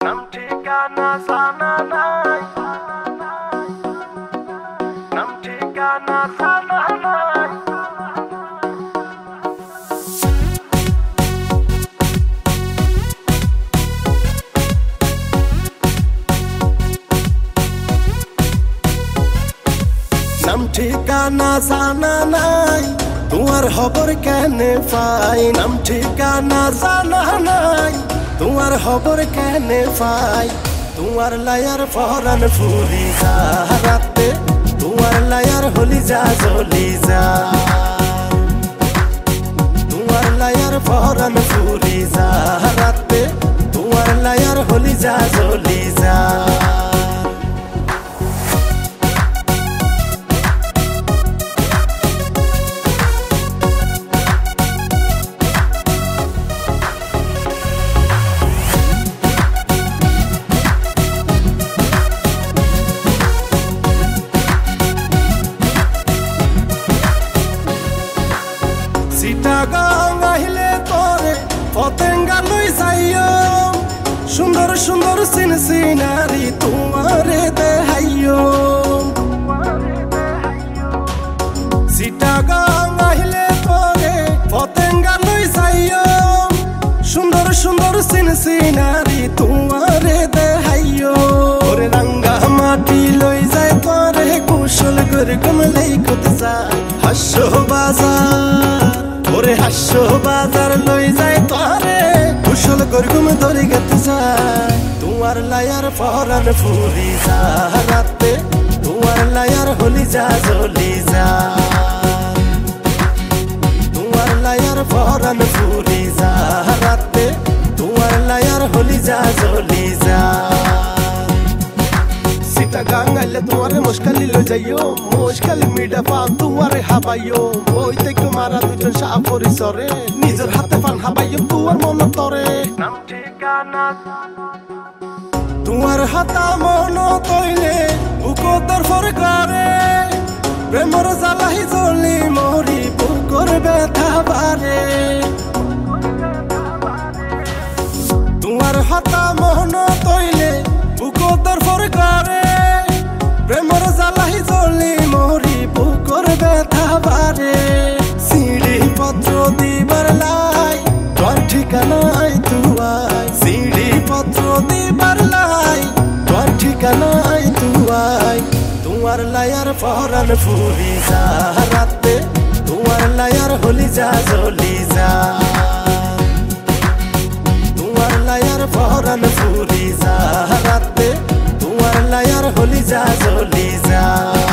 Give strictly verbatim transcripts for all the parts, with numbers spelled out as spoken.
নাম ঠিকানা জানা নাই, নাম ঠিকানা জানা নাই। নাম ঠিকানা জানা নাই, তোমার খবর কেনে পাই। নাম ঠিকানা জানা নাই, তোমার খবর কেনে পাই। তোমার লায়ার পরান ফুলি যা রাতে, তোমার লায়ার হলি যা জ্বলি যা। তোমার লায়ার পরান ফুলি যা রাতে, তোমার লায়ার হলি যা জ্বলি যা। চিটাগাং আহিলে তোরে পতেঙ্গা লই যাইও, সুন্দর সুন্দর সিন সিনারি তোমারে দেখাইও। চিটাগাং আহিলে তোরে পতেঙ্গা লই যাইও, সুন্দর সুন্দর সিন সিনারি তোমারে দেখাইও। ওরে রাঙ্গা মাটি লই যায় তোরে কুশল করে কমলেই কত যায় হাস্য বাজার। ওরে হাস্য বাজার লই যায় তোরে কুশল গরগুম ধরে গেতে যায়। তোমার লায়ার পরান ফুলি যা রাতে, তোমার লায়ার হলি যা জ্বলি যা। তোমার লায়ার পরান ফুলি যা রাতে, তোমার লায়ার হলি যা জ্বলি যা। চিটাগাং আইলে তোমারে মুশকালি লই যাইও, মুশকালি মিডা পান তোমারে হাবাইও। ওই থেকে মারা দুজন সাপরি সরে, নিজের হাতে পান হাবাইও তোমার মন তরে। নাম ঠিকানা তোমার হাতা মন তৈলে বুকর ফর করে, প্রেমর জ্বালাই জ্বলি মরি বুকর ব্যথা বারে। তোমার হাতা মন তৈলে বুকর ফর করে, প্রেমর জ্বালাই জ্বলি মরি বুকর ব্যথা বারে। সিঁড়ি পত্র দিবার লাই তোর ঠিকানায় তুয়াই, সিঁড়ি পত্র দিবার লাই তোর ঠিকানায় তুয়াই। তোমার লায়ার পরান ফুলি যা রাতে, তোমার লায়ার হলি যা জ্বলি যা। তোমার লায়ার পরান ফুলি যা রাতে, তোমার লায়ার হলি যা জ্বলি যা।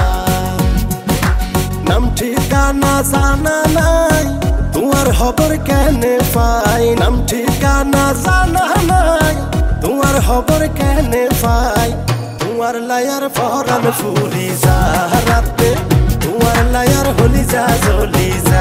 নাম ঠিকানা জানা নাই, তোমার খবর কেনে পাই। নাম ঠিকানা জানা নাই, তোমার খবর কেনে পাই। তোমার লায়ার পরান ফুলি যা রাতে, তোমার লায়ার হলি যা জ্বলি যা।